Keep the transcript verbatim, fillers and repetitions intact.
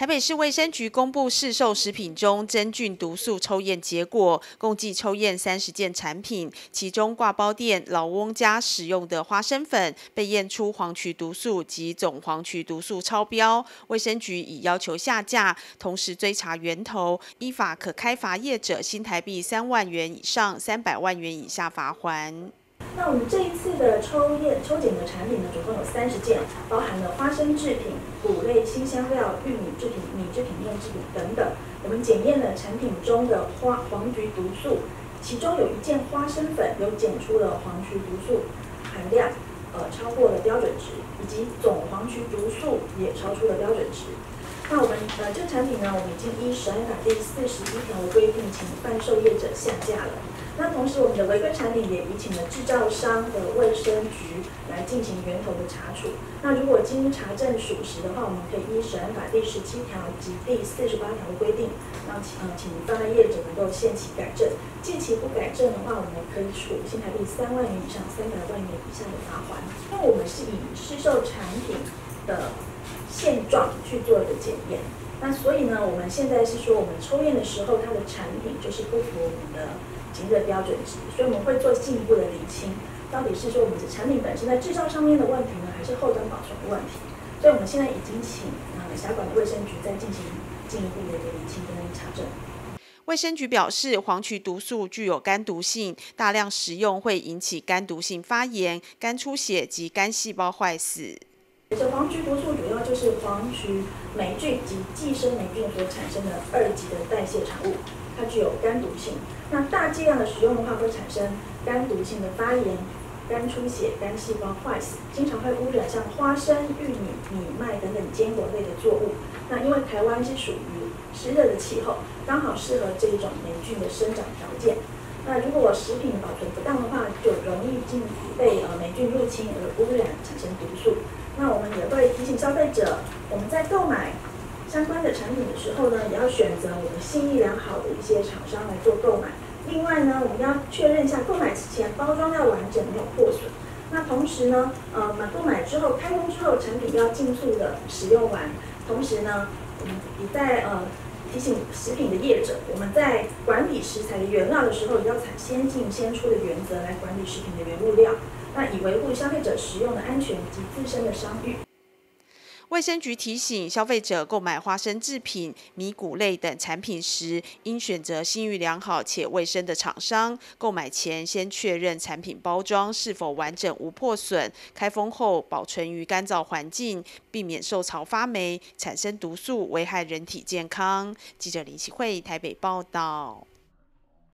台北市卫生局公布市售食品中真菌毒素抽验结果，共计抽验三十件产品，其中挂包店老翁家使用的花生粉被验出黄曲毒素及总黄曲毒素超标，卫生局已要求下架，同时追查源头，依法可开罚业者新台币三万元以上三百万元以下罚锾。 那我们这一次的抽验抽检的产品呢，总共有三十件，包含了花生制品、谷类、新香料、玉米制品、米制品、面制品等等。我们检验了产品中的花黄菊毒素，其中有一件花生粉有检出了黄曲毒素含量，呃超过了标准值，以及总黄曲毒素也超出了标准值。那我们呃这个产品呢，我们已经依食安法第四十一条的规定，请贩售业者下架了。那同时，我们的违规产品也已请了制造商的卫生局来进行源头的查处。那如果经查证属实的话，我们可以依食安法第十七条及第四十八条的规定，让呃请贩卖业者能够限期改正。届期不改正的话，我们可以处新台币三万元以上三百万元以下的罚锾。因为我们是以市售产品的现状去做一个检验，那所以呢，我们现在是说，我们抽验的时候，它的产品就是不符我们的检验的标准值，所以我们会做进一步的厘清，到底是说我们的产品本身在制造上面的问题呢，还是后端保存的问题？所以我们现在已经请呃辖管的卫生局再进行进一步的一个厘清跟查证。 卫生局表示，黄曲毒素具有肝毒性，大量食用会引起肝毒性发炎、肝出血及肝细胞坏死。 这黄曲毒素主要就是黄曲霉菌及寄生霉菌所产生的二级的代谢产物，它具有肝毒性。那大剂量的使用的话，会产生肝毒性的发炎、肝出血、肝细胞坏死，经常会污染像花生、玉米、米麦等等坚果类的作物。那因为台湾是属于湿热的气候，刚好适合这一种霉菌的生长条件。那如果食品保存不当的话，就容易进被呃霉菌入侵而污染，产生毒素。那我们也会提醒消费者，我们在购买相关的产品的时候呢，也要选择我们信誉良好的一些厂商来做购买。另外呢，我们要确认一下购买前包装要完整，没有破损。那同时呢，呃，买购买之后开封之后，产品要尽速的使用完。同时呢，我们也在呃提醒食品的业者，我们在管理食材的原料的时候，也要采先进先出的原则来管理食品的原物料。那以维护消费者食用的安全及自身的商誉。 卫生局提醒消费者购买花生制品、米谷类等产品时，应选择信誉良好且卫生的厂商。购买前先确认产品包装是否完整无破损，开封后保存于干燥环境，避免受潮发霉，产生毒素危害人体健康。记者林启慧台北报道。